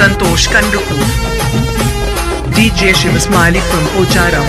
Santosh Kanduku, DJ Shiva Bhai from Pocharam.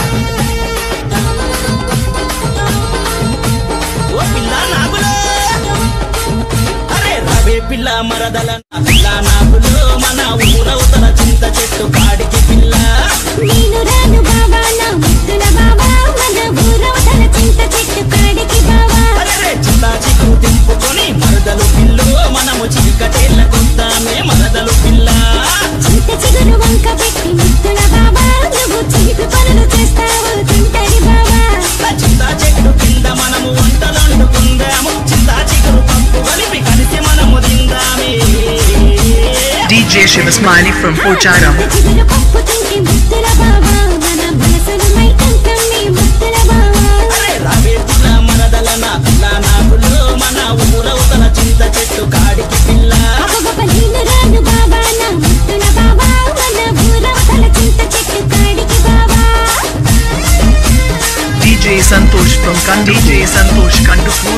పిల్ల మరదల పిల్ల నాగులో మన ఊరవుతల చింత చెట్టు కాడికి పిల్ల నేను రాను బాబా నా ముద్దుల బాబా మన ఊరవుతల చింత చెట్టు కాడికి బాబా అరే చింత చిక్కు తింపుకొని మరదలు పిల్లు మనము చీకటేళ్ళ కొద్దామే మరదలు పిల్ల చింత చిగురు వంక పెట్టి ముద్దుల బాబా నువ్వు చిలిపి పనులు చేస్తావు తింటది బాబా చింత చెట్టు కింద మనము వంటలండుకుందాము చింత చిగురు పప్పు కలిపి కలిసి మనము తిందామే DJ Shiva Bhai from Pocharam. చిగురు పప్పు తింటే ముద్దుల బాబా మన మనసులు మైకంటమ్మి ముద్దుల బాబా అరే రావే పిల్ల మరదల నా పిల్ల నాగులో మన ఊరవుతల చింత చెట్టు కాడికి పిల్ల నేను రాను బాబా నా ముద్దుల బాబా మన ఊరవుతల చింత చెట్టు కాడికి బాబా DJ Santosh from DJ Santosh Kanduku.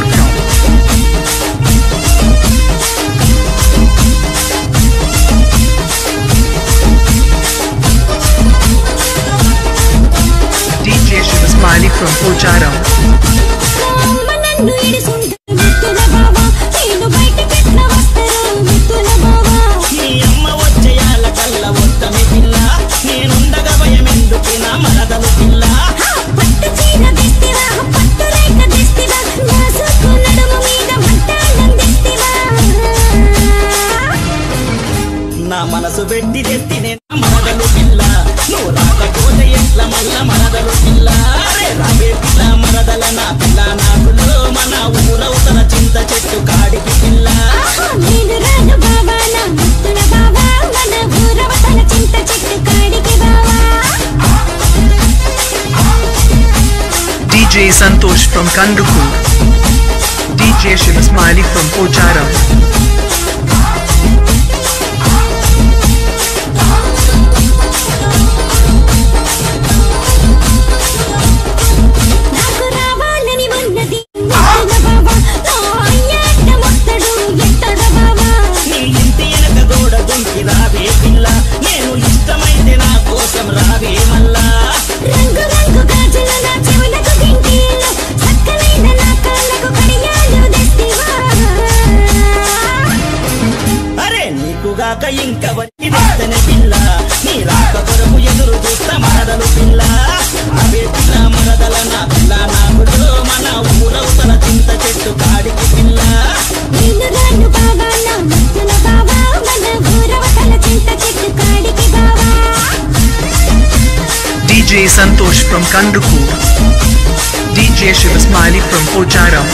DJ Shiva Bhai from Pocharam. నన్ను ఇడిసుంటే ముద్దుల బాబా నేను బయటకెట్లా వస్తాను ముద్దుల బాబా నీ అమ్మ వచ్చేయాల కల్ల వద్దమే పిల్ల నేనుండగా భయం ఎందుకు నా మరదలు పిల్ల పట్టు చీర తెస్తివా పట్టు రేఖ తెస్తివా నాసుకు నడుము మీద మట్టాలం తెస్తివా నా మనసు పెట్టి తెస్తినే నా మరదలు పిల్ల నువ్వు రాకపోతే ఎట్లా మల్ల మరదలు పిల్ల అరే రావే పిల్ల మరదల నా పిల్ల నాకులో మన ఊరవుతల చింత చెట్టు కాడికి పిల్ల నేను రాను బాబా నా ముద్దుల బాబా మన ఊరవతల చింత చెట్టు కాడికి బాబా DJ Santosh from Kanduku, DJ Shiva Bhai from Pocharam. నాకు రావాలని ఉన్నది ముద్దుల బాబా నా అయ్యాట మొత్తడు ఎత్తడ బాబా నీ ఇంటి వెనక గోడ దుంకి రావే పిల్ల నేను ఇష్టమైతే నా కోసం రావే మల్లా రంగు రంగు గాజులు నా చెవులకు గింటీలు చక్కనైన నా కాళ్ళకు కడియాలు తెస్తివా అరే నీకుగాక ఇంకవరికి తెస్తనే పిల్ల నీ రాక కొరకు ఎదురు చూస్తా మరదలు పిల్ల అవే పిల్ల మరదల నా పిల్ల నాగులో మన ఊరవుతల చింత చెట్టు కాడికి పిల్ల నేను రాను బాబా నా ముద్దుల బాబా మన ఊరవతల చింత చెట్టు కాడికి బాబా DJ Santosh from Kanduku, DJ Shiva Bhai from Pocharam.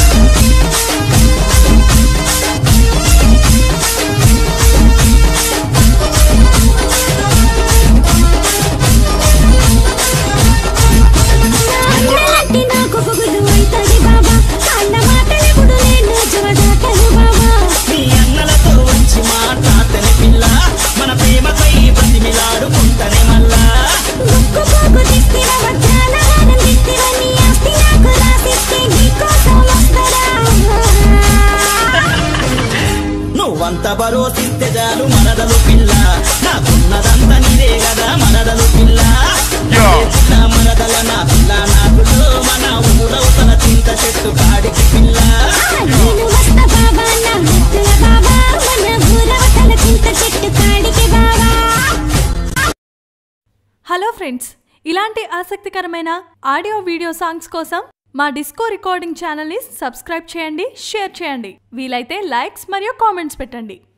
నాలాంటి నాకు పొగులు అవుతుంది బాబా కాళ్ళ మాటలెప్పుడు నేను జవదాటను బాబా నీ అన్నలతో వచ్చి మాట్లాడతనే పిల్ల మన ప్రేమపై బతిమిలాడుకుంటనే మల్లా ముక్కు పోగు తెస్తివా వజ్రాల హారం తెస్తివా నీ ఆస్తి నాకు రాసిస్తే నీకోసం వస్తారా నువ్వంత భరోసిస్తే చాలు మరదలు పిల్ల నాకున్నదంతా నీదే కదా మరదలు పిల్ల పిల్ల మరదల నా పిల్ల నాకులో మన ఊరవుతల చింత చెట్టు కాడికి పిల్ల నేను వస్తా బాబా నా ముద్దుల బాబా మన ఊరవతల చింత చెట్టు కాడికి బాబా హలో ఫ్రెండ్స్, ఇలాంటి ఆసక్తికరమైన ఆడియో వీడియో సాంగ్స్ కోసం మా డిస్కో రికార్డింగ్ ఛానల్ని సబ్స్క్రైబ్ చేయండి, షేర్ చేయండి, వీలైతే లైక్స్ మరియు కామెంట్స్ పెట్టండి.